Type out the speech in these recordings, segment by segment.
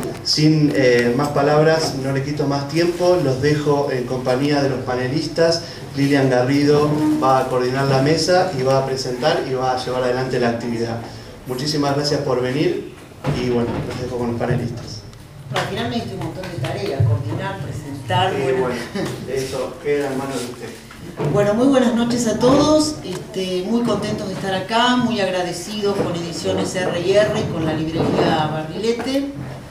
sin más palabras, no le quito más tiempo, los dejo en compañía de los panelistas. Lilian Garrido va a coordinar la mesa y va a presentar y va a llevar adelante la actividad. Muchísimas gracias por venir y bueno, los dejo con los panelistas. Al final me diste un montón de tareas, coordinar, presentar. Bueno, eso queda en manos de usted. Bueno, muy buenas noches a todos, muy contentos de estar acá, muy agradecidos con Ediciones R&R, con la librería Barrilete.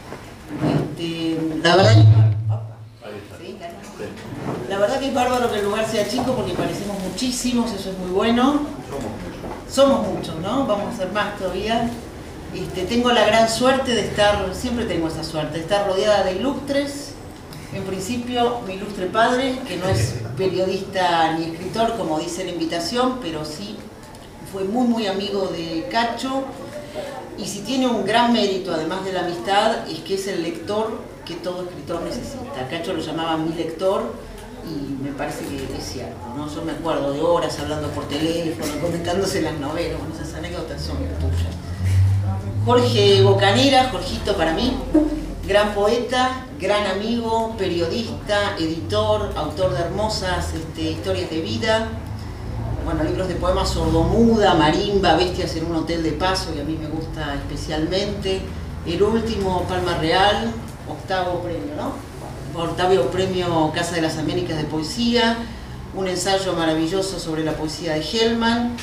La verdad que es bárbaro que el lugar sea chico porque parecemos muchísimos, eso es muy bueno. Somos muchos, ¿no? Vamos a ser más todavía. Tengo la gran suerte de estar, siempre tengo esa suerte, de estar rodeada de ilustres. En principio, mi ilustre padre, que no es periodista ni escritor, como dice la invitación, pero sí fue muy amigo de Cacho. Y si tiene un gran mérito, además de la amistad, es que es el lector que todo escritor necesita. Cacho lo llamaba mi lector y me parece que es cierto, ¿no? Yo me acuerdo de horas hablando por teléfono, comentándose las novelas, bueno, esas anécdotas son tuyas. Jorge Bocanera, Jorgito para mí, gran poeta, gran amigo, periodista, editor, autor de hermosas historias de vida, bueno, libros de poemas sordomuda, marimba, bestias en un hotel de paso, que a mí me gusta especialmente. El último, Palma Real, octavo premio, ¿no? Octavo premio Casa de las Américas de Poesía, un ensayo maravilloso sobre la poesía de Hellman,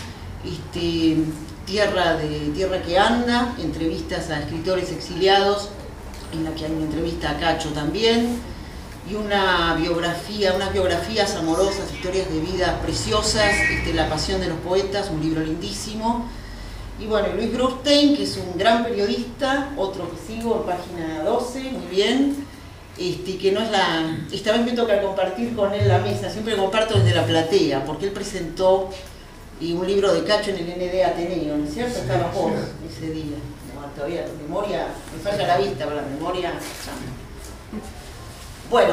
Tierra que anda, entrevistas a escritores exiliados, en la que hay una entrevista a Cacho también, y unas biografías amorosas, historias de vida preciosas, La Pasión de los Poetas, un libro lindísimo. Y bueno, Luis Brustein, que es un gran periodista, otro que sigo, página 12, muy bien, que no es la... Esta vez me toca compartir con él la mesa, siempre comparto desde la platea, porque él presentó un libro de Cacho en el ND Ateneo, ¿no es cierto? Sí, estaba vos ese día. No, todavía la memoria, me falla la vista, pero la memoria... Bueno,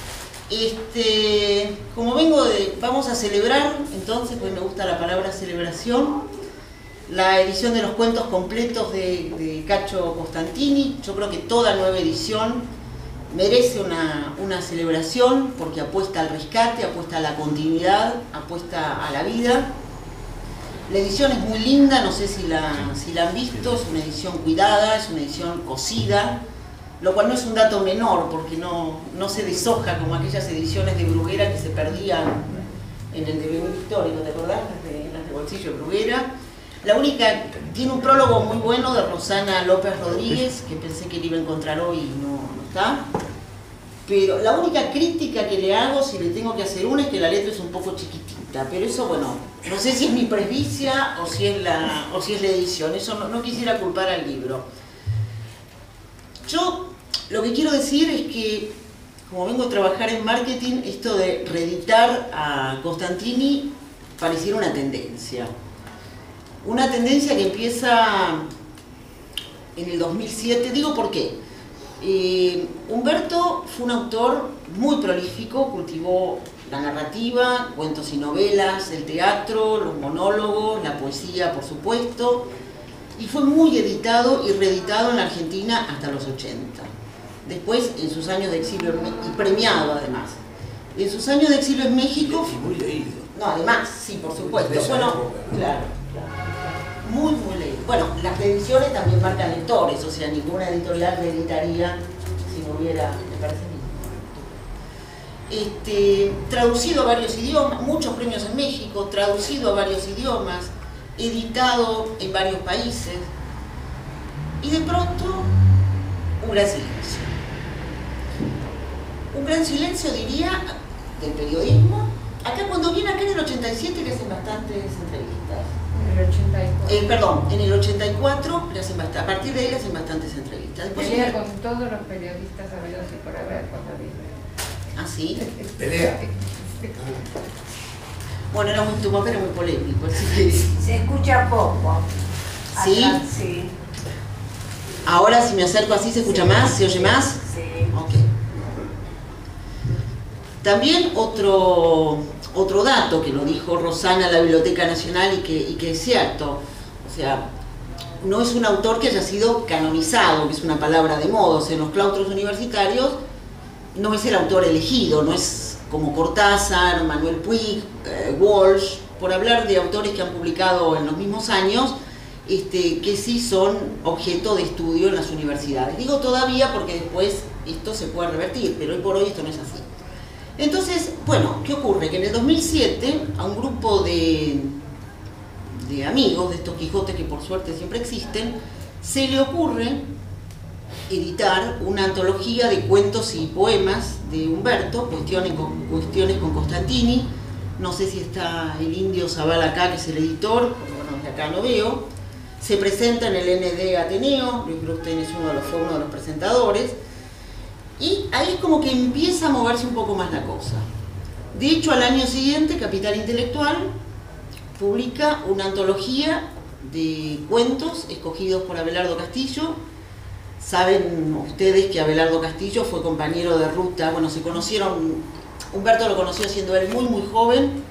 como vamos a celebrar, entonces, pues me gusta la palabra celebración, la edición de los cuentos completos de Cacho Costantini. Yo creo que toda nueva edición merece una celebración porque apuesta al rescate, apuesta a la continuidad, apuesta a la vida. La edición es muy linda, no sé si la han visto, es una edición cuidada, es una edición cosida, lo cual no es un dato menor porque no se deshoja como aquellas ediciones de Bruguera que se perdían en el DVD histórico, ¿te acordás? Las de bolsillo de Bruguera. La única, tiene un prólogo muy bueno de Rosana López Rodríguez, que pensé que le iba a encontrar hoy y no está. Pero la única crítica que le hago, si le tengo que hacer una, es que la letra es un poco chiquitita. Pero eso, bueno, no sé si es mi presbicia o si es la edición. Eso no quisiera culpar al libro. Yo lo que quiero decir es que, como vengo a trabajar en marketing, esto de reeditar a Costantini pareciera una tendencia. Una tendencia que empieza en el 2007. Digo por qué. Humberto fue un autor muy prolífico, cultivó la narrativa, cuentos y novelas, el teatro, los monólogos, la poesía, por supuesto, y fue muy editado y reeditado en la Argentina hasta los 80. Después, en sus años de exilio, y premiado además. En sus años de exilio en México... Y muy leído. No, además, sí, por supuesto. Bueno, claro. Muy leído. Bueno, las reediciones también marcan lectores, o sea, ninguna editorial reeditaría si no hubiera, me parece bien. Traducido a varios idiomas, muchos premios en México, traducido a varios idiomas, editado en varios países, y de pronto un gran silencio. Un gran silencio, diría, del periodismo. Acá cuando viene acá en el 87 le hacen bastantes entrevistas. En el 84. Perdón, en el 84 le hacen a partir de ahí le hacen bastantes entrevistas. Después pelea con todos los periodistas sabidos y por haber cuando vive. ¿Ah, sí? Pelea. Bueno, tu papá era muy polémico, así que... Se escucha poco. ¿Sí? Acá, sí. Ahora si me acerco así, ¿se escucha más? ¿Se oye más? Sí. Ok. También otro dato que lo dijo Rosana a la Biblioteca Nacional y que es cierto. O sea, no es un autor que haya sido canonizado, que es una palabra de moda. En los claustros universitarios no es el autor elegido, no es como Cortázar, Manuel Puig, Walsh, por hablar de autores que han publicado en los mismos años, que sí son objeto de estudio en las universidades. Digo todavía porque después esto se puede revertir, pero hoy por hoy esto no es así. Entonces, bueno, ¿qué ocurre? Que en el 2007 a un grupo de amigos, de estos Quijotes que por suerte siempre existen, se le ocurre editar una antología de cuentos y poemas de Humberto, cuestiones con Costantini. No sé si está el Indio Zabal acá, que es el editor, porque bueno, desde acá lo veo. Se presenta en el ND Ateneo, Luis Brusten fue uno de los presentadores, y ahí es como que empieza a moverse un poco más la cosa. De hecho, al año siguiente, Capital Intelectual publica una antología de cuentos escogidos por Abelardo Castillo. Saben ustedes que Abelardo Castillo fue compañero de ruta, bueno, se conocieron, Humberto lo conoció siendo él muy muy joven,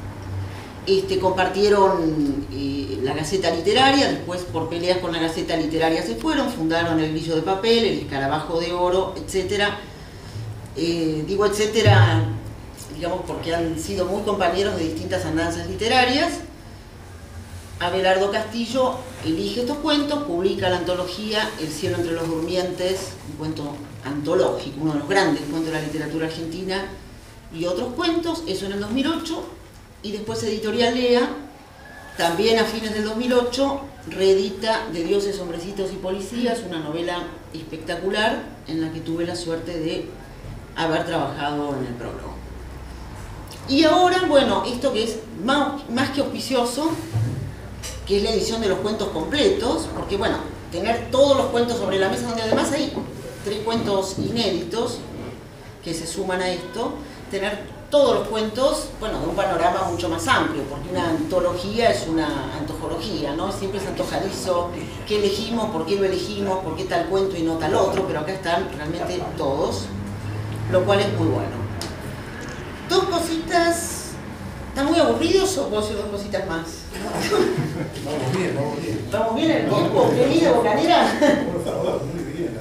compartieron la Gaceta Literaria, después por peleas con la Gaceta Literaria se fueron, fundaron el Grillo de Papel, el Escarabajo de Oro, etcétera. Digo etcétera, digamos, porque han sido muy compañeros de distintas andanzas literarias. Abelardo Castillo elige estos cuentos, publica la antología El cielo entre los durmientes, un cuento antológico, uno de los grandes cuentos de la literatura argentina, y otros cuentos, eso en el 2008, y después Editorial Lea, también a fines del 2008, reedita De dioses, hombrecitos y policías, una novela espectacular en la que tuve la suerte de haber trabajado en el prólogo. Y ahora, bueno, esto que es más que auspicioso, que es la edición de los cuentos completos, porque bueno, tener todos los cuentos sobre la mesa, donde además hay 3 cuentos inéditos que se suman a esto, tener todos los cuentos, bueno, de un panorama mucho más amplio, porque una antología es una antojología, ¿no? Siempre es antojadizo, qué elegimos, por qué lo elegimos, por qué tal cuento y no tal otro, pero acá están realmente todos, lo cual es muy bueno. 2 cositas. ¿Están muy aburridos o puedo decir 2 cositas más? Vamos bien, vamos bien. ¿Vamos bien el tiempo, querida bocanera? Por favor, muy bien.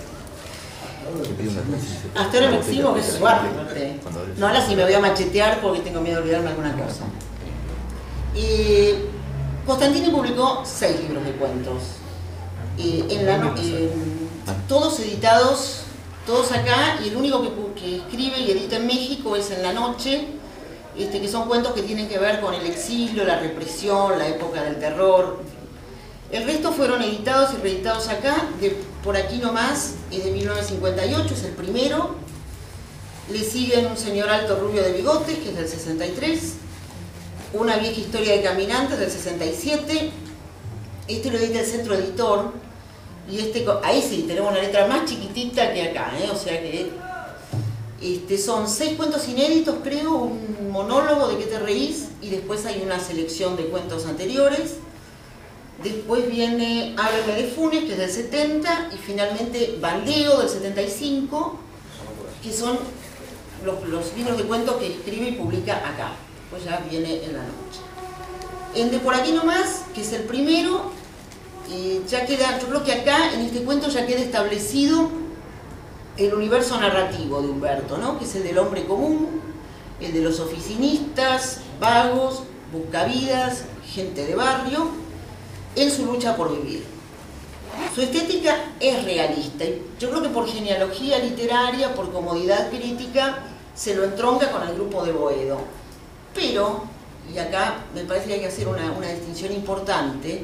Hasta ahora me eximo, que suerte. No, ahora sí me voy a machetear porque tengo miedo de olvidarme alguna cosa. Costantini publicó 6 libros de cuentos. Todos editados, todos acá, y el único que escribe y edita en México es En la noche, que son cuentos que tienen que ver con el exilio, la represión, la época del terror. El resto fueron editados y reeditados acá, por aquí nomás, es de 1958, es el primero. Le siguen Un señor alto rubio de bigotes, que es del 63, Una vieja historia de caminantes, del 67, lo edita el Centro Editor, y ahí sí, tenemos una letra más chiquitita que acá, o sea que son 6 cuentos inéditos, creo, un monólogo de ¿Qué te reís? Y después hay una selección de cuentos anteriores. Después viene Háblame de Funes, que es del 70, y finalmente Bandeo, del 75, que son los libros de cuentos que escribe y publica acá. Pues ya viene En la noche. En De por aquí nomás, que es el primero, ya queda, yo creo que acá, en este cuento, ya queda establecido el universo narrativo de Humberto, ¿no? Que es el del hombre común, el de los oficinistas, vagos, buscavidas, gente de barrio, en su lucha por vivir. Su estética es realista, y yo creo que por genealogía literaria, por comodidad crítica, se lo entronca con el grupo de Boedo. Pero, y acá me parece que hay que hacer una distinción importante,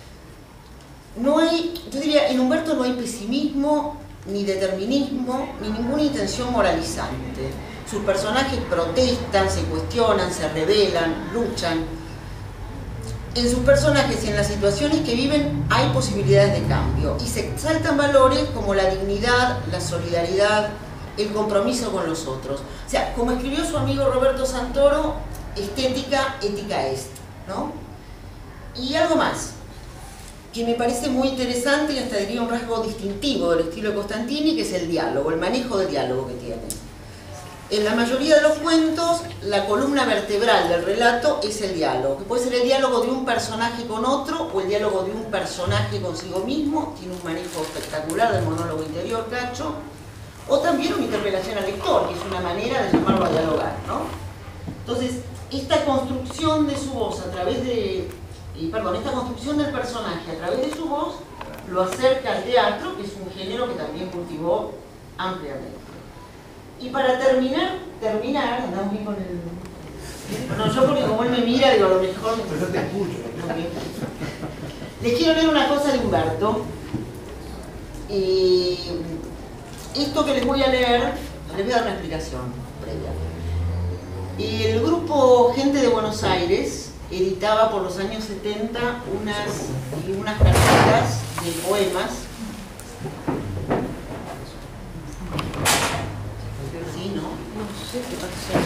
yo diría, en Humberto no hay pesimismo, ni determinismo, ni ninguna intención moralizante. Sus personajes protestan, se cuestionan, se rebelan, luchan. En sus personajes y en las situaciones que viven hay posibilidades de cambio, y se exaltan valores como la dignidad, la solidaridad, el compromiso con los otros. O sea, como escribió su amigo Roberto Santoro, estética, ética es, ¿no? Y algo más, que me parece muy interesante y hasta diría un rasgo distintivo del estilo de Costantini, que es el diálogo, el manejo del diálogo que tiene. En la mayoría de los cuentos, la columna vertebral del relato es el diálogo, que puede ser el diálogo de un personaje con otro o el diálogo de un personaje consigo mismo, tiene un manejo espectacular del monólogo interior, Cacho, o también una interpelación al lector, que es una manera de llamarlo a dialogar, ¿no? Entonces, esta construcción de su voz a través de... esta construcción del personaje a través de su voz lo acerca al teatro, que es un género que también cultivó ampliamente. Y para terminar, andamos bien con el... Bueno, yo porque como él me mira, digo, a lo mejor... Pero yo te escucho. Les quiero leer una cosa de Humberto. Y esto que les voy a leer, les voy a dar una explicación previa. Y el grupo Gente de Buenos Aires editaba por los años 70 unas carpetas de poemas. Sí, ¿no? No sé qué pasó.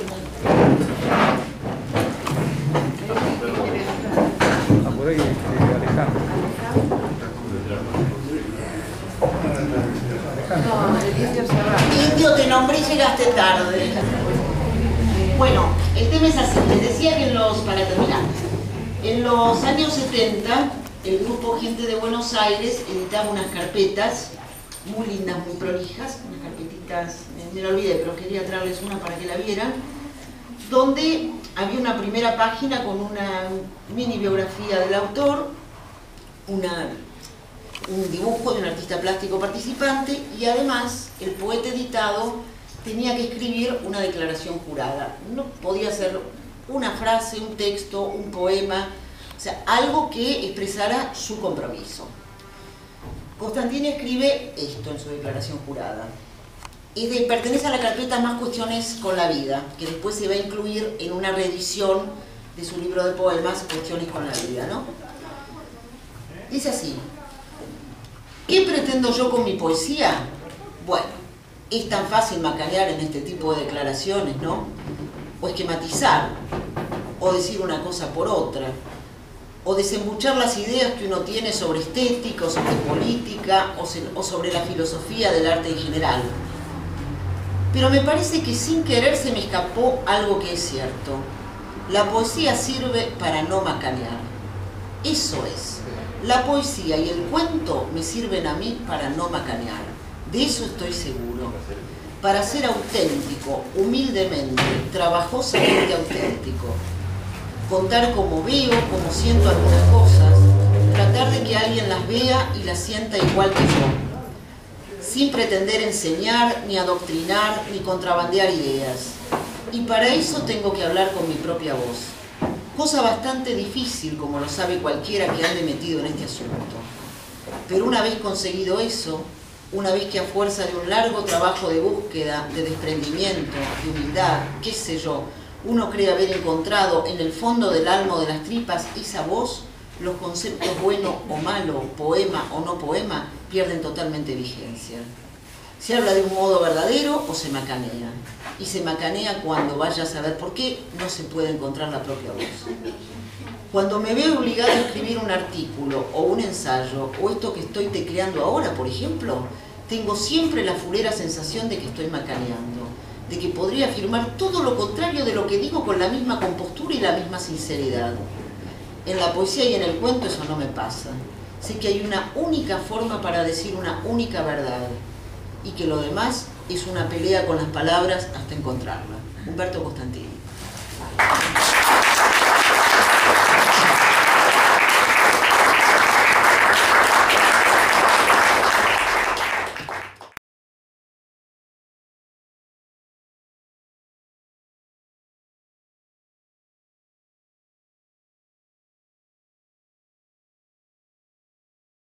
Por ahí, Alejandro. No, el indio se va. Indio, te nombré y llegaste tarde. Bueno, el tema es así. Les decía que para terminar, en los años 70, el grupo Gente de Buenos Aires editaba unas carpetas muy lindas, muy prolijas, unas carpetitas, me la olvidé, pero quería traerles una para que la vieran, donde había una primera página con una mini biografía del autor, un dibujo de un artista plástico participante y además el poeta editado tenía que escribir una declaración jurada. No podía ser una frase, un texto, un poema, o sea, algo que expresara su compromiso. Constantini escribe esto en su declaración jurada. Pertenece a la carpeta Más cuestiones con la vida, que después se va a incluir en una reedición de su libro de poemas, Cuestiones con la vida, ¿no? Dice así: ¿qué pretendo yo con mi poesía? Bueno, es tan fácil macanear en este tipo de declaraciones, ¿no? O esquematizar, o decir una cosa por otra, o desembuchar las ideas que uno tiene sobre estética, o sobre política, o sobre la filosofía del arte en general. Pero me parece que sin querer se me escapó algo que es cierto. La poesía sirve para no macanear. Eso es. La poesía y el cuento me sirven a mí para no macanear. De eso estoy seguro. Para ser auténtico, humildemente, trabajosamente auténtico. Contar cómo veo, cómo siento algunas cosas. Tratar de que alguien las vea y las sienta igual que yo. Sin pretender enseñar, ni adoctrinar, ni contrabandear ideas. Y para eso tengo que hablar con mi propia voz. Cosa bastante difícil, como lo sabe cualquiera que ande metido en este asunto. Pero una vez conseguido eso, una vez que a fuerza de un largo trabajo de búsqueda, de desprendimiento, de humildad, qué sé yo, uno cree haber encontrado en el fondo del alma o de las tripas esa voz, los conceptos bueno o malo, poema o no poema, pierden totalmente vigencia. Se habla de un modo verdadero o se macanea. Y se macanea cuando vaya a saber por qué no se puede encontrar la propia voz. Cuando me veo obligado a escribir un artículo o un ensayo, o esto que estoy tecleando ahora, por ejemplo, tengo siempre la fulera sensación de que estoy macaneando, de que podría afirmar todo lo contrario de lo que digo con la misma compostura y la misma sinceridad. En la poesía y en el cuento eso no me pasa. Sé que hay una única forma para decir una única verdad y que lo demás es una pelea con las palabras hasta encontrarla. Humberto Constantini.